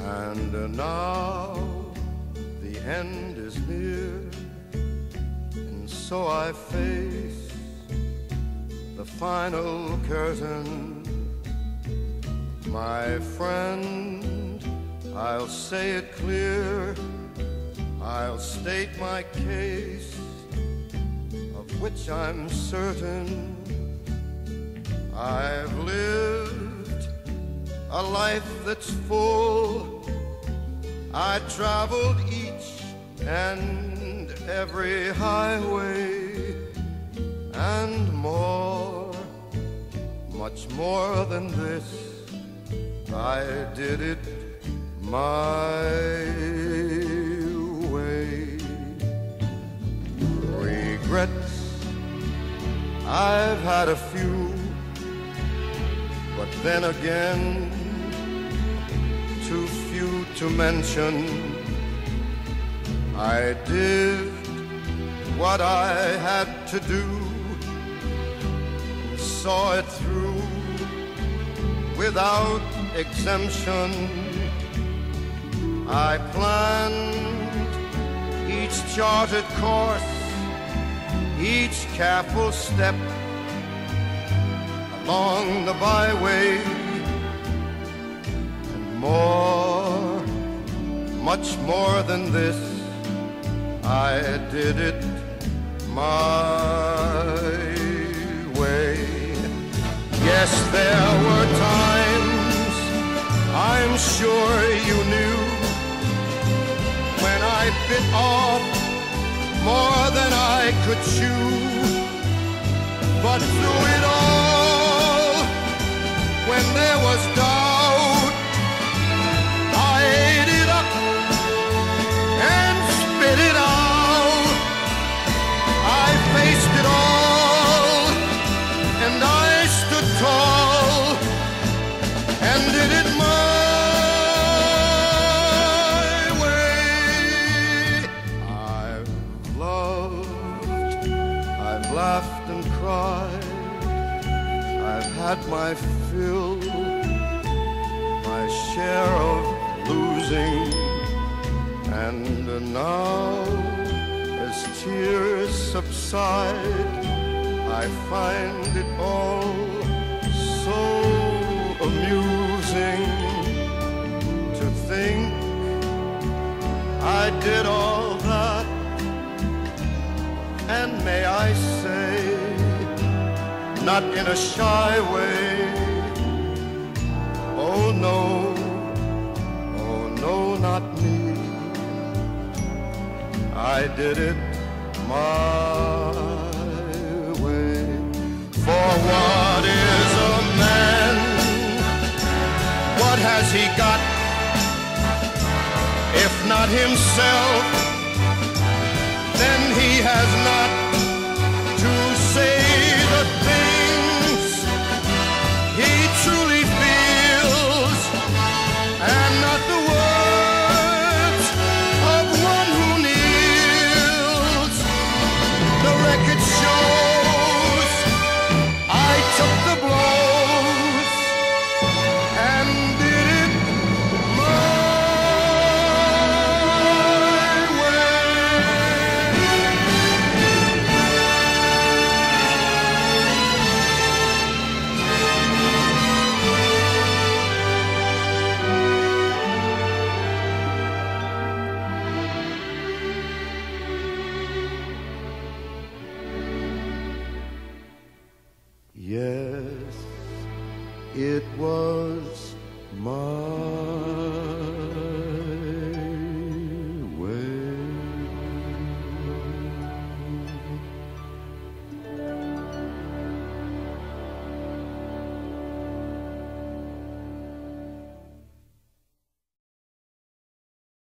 And now the end is near, and so I face the final curtain. My friend, I'll say it clear, I'll state my case, of which I'm certain. I've lived a life that's full. I traveled each and every highway and more, much more than this. I did it my way. Regrets, I've had a few, but then again, too few to mention. I did what I had to do, saw it through without exemption. I planned each charted course, each careful step along the byway, and more, much more than this, I did it my way. Yes, there were times, I'm sure you knew, when I bit off more than I could chew. But through it all, when there was doubt, I ate it up and spit it out. I faced it all, and I stood tall and did it my way. I've loved, I've laughed and cried, I've had my fill, my share of losing, and now as tears subside, I find it all so amusing to think I did all that, and may I say, not in a shy way, oh no, not me. I did it my way. For what is a man? What has he got, if not himself? Then he has not to say the things he truly feels, and not the words of one who kneels. The record shows I took the blows and did it my Yes, it was my